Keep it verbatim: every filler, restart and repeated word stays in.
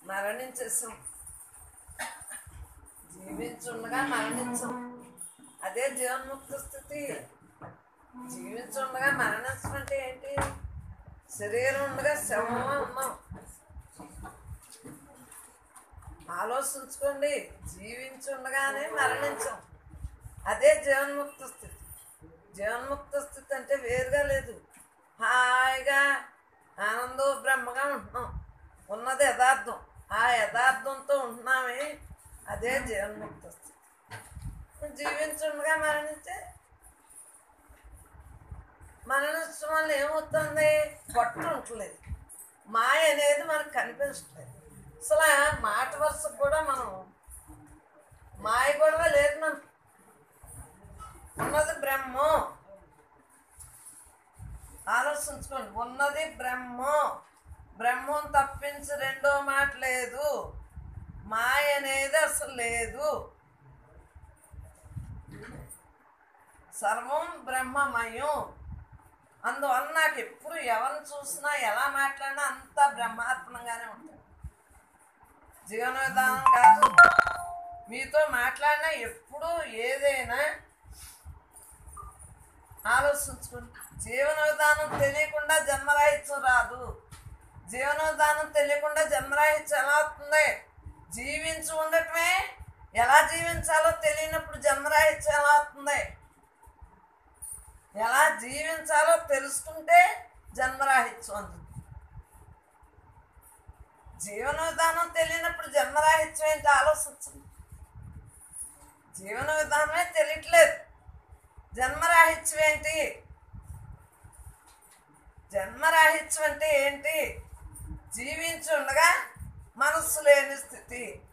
మరణించేసాం. జీవించుండగా మరణించం, అదే జీవన్ముక్త స్థితి. జీవించుండగా మరణించడం అంటే ఏంటి? శరీరం ఉండగా శవంలో ఉన్నాం. ఆలోచించుకోండి, జీవించుండగానే మరణించం, అదే జీవన్ముక్త స్థితి. జీవన్ముక్త స్థితి అంటే వేరుగా లేదు, హాయిగా ఆనందో బ్రహ్మగా ఉంటున్నాం. ఉన్నది యథార్థం, ఆ యథార్థంతో ఉంటున్నామే, అదే జీవన్ముక్త స్థితి. జీవించుండగా మరణించే మరణించడం వల్ల ఏమవుతుంది? పట్టు ఉండలేదు, మాయ అనేది మనకు కనిపించట్లేదు. అసలు మాట వరుసకు కూడా మనం మాయ గొడవ లేదు. మనం ఉన్నది బ్రహ్మం. ఆలోచించుకోండి, ఉన్నది బ్రహ్మం. బ్రహ్మం తప్పించి రెండో మాట లేదు. మాయ అనేది అసలు లేదు. సర్వం బ్రహ్మమయం. అందువల్ల నాకు ఎప్పుడు ఎవరిని చూసినా ఎలా మాట్లాడినా అంతా బ్రహ్మార్పణంగానే ఉంటుంది. జీవన విధానం కాదు, మీతో మాట్లాడినా ఎప్పుడు ఏదైనా ఆలోచించుకోండి. జీవన విధానం తెలియకుండా జన్మరాహిత్యం రాదు. జీవన విధానం తెలియకుండా జన్మరాహిత్యం ఎలా అవుతుంది? జీవించి ఉండటమే, ఎలా జీవించాలో తెలియనప్పుడు జన్మరాహిత్యం ఎలా అవుతుంది? ఎలా జీవించాలో తెలుసుకుంటే జన్మరాహిత్యం అందుతుంది. జీవన విధానం తెలియనప్పుడు జన్మరాహిత్యం ఏంటి? ఆలోచించండి. జీవన విధానమే తెలియట్లేదు, జన్మరాహిత్యం ఏంటి? జన్మరాహిత్యం అంటే ఏంటి? జీవించి ఉండగా మనస్సు లేని స్థితి.